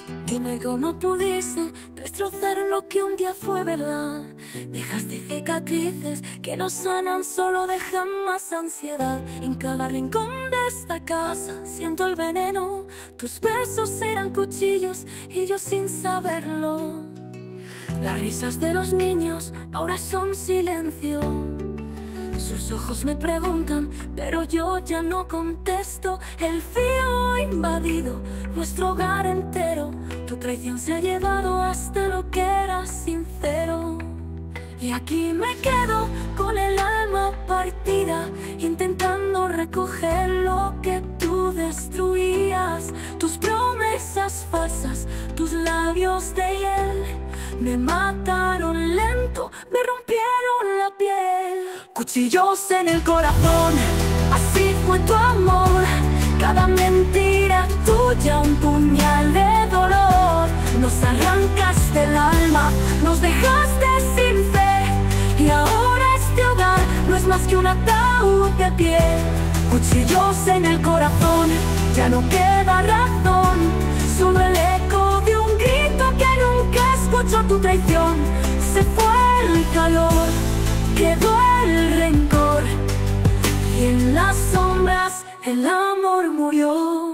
Dime cómo pudiste destrozar lo que un día fue verdad. Dejaste cicatrices que no sanan, solo dejan más ansiedad. En cada rincón de esta casa siento el veneno. Tus besos eran cuchillos y yo sin saberlo. Las risas de los niños ahora son silencio. Sus ojos me preguntan, pero yo ya no contesto. El frío ha invadido nuestro hogar entero. Tu traición se ha llevado hasta lo que era sincero. Y aquí me quedo con el alma partida, intentando recoger lo que tú destruías. Tus promesas falsas, tus labios de hiel, me mataron lento, me rompieron la piel. Cuchillos en el corazón, así fue tu amor. Cada mentira tuya un puñal de dolor. Nos arrancaste el alma, nos dejaste sin fe. Y ahora este hogar no es más que un ataúd de piel. Cuchillos en el corazón, ya no queda razón. Solo el eco de un grito que nunca escuchó tu traición. Se fue el calor, quedó el rencor, y en las sombras el amor murió.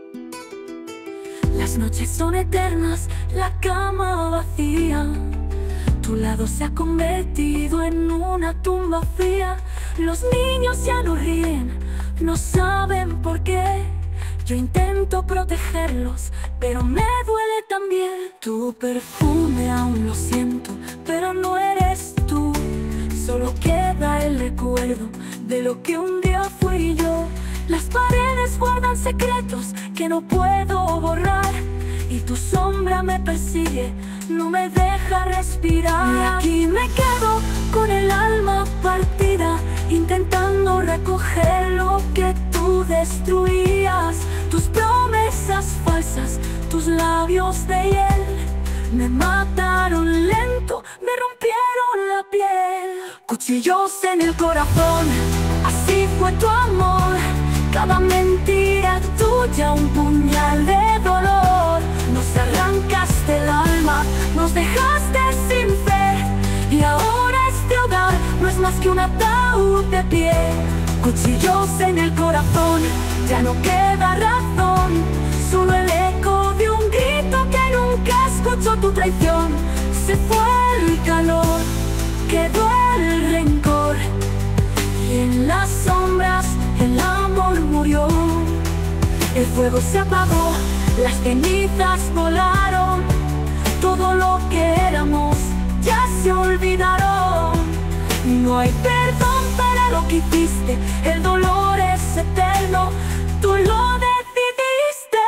Las noches son eternas, la cama vacía. Tu lado se ha convertido en una tumba fría. Los niños ya no ríen, no saben por qué. Yo intento protegerlos, pero me duele también. Tu perfume aún lo siento, pero no eres tú. Solo queda el recuerdo de lo que un día fui yo. Las paredes guardan secretos que no puedo borrar, y tu sombra me persigue, no me deja respirar. Y aquí me quedo con el alma partida, intentando recoger lo que tú destruías. Tus promesas falsas, tus labios de hiel, me mataron lento, me rompieron la piel. Cuchillos en el corazón, así fue tu amor. Cada mentira tuya un puñal de dolor. Nos arrancaste el alma, nos dejaste sin fe. Y ahora este hogar no es más que un ataúd de pie. Cuchillos en el corazón, ya no queda razón. Solo el eco de un grito que nunca escuchó tu traición. Se fue el calor, quedó el rencor, y en las sombras el amor murió. El fuego se apagó, las cenizas volaron. Todo lo que éramos ya se olvidaron. No hay perdón para lo que hiciste, el dolor es eterno, tú lo decidiste.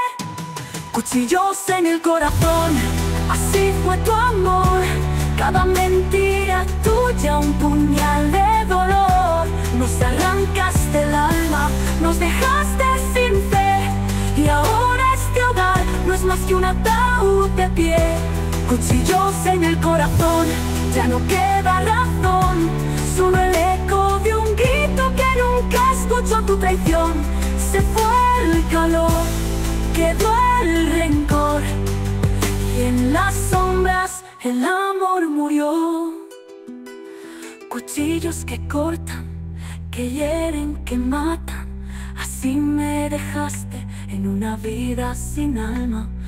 Cuchillos en el corazón, así fue tu amor. Cada mentira tuya un puñal de dolor. Nos arrancaste el alma, nos dejaste sin fe. Y ahora este hogar no es más que un ataúd de pie. Cuchillos en el corazón, ya no queda razón. Solo el eco de un grito que nunca escuchó tu traición. Se fue el calor, quedó el rencor, y en las sombras el amor murió. Cuchillos que cortan, que hieren, que matan. Así me dejaste en una vida sin alma.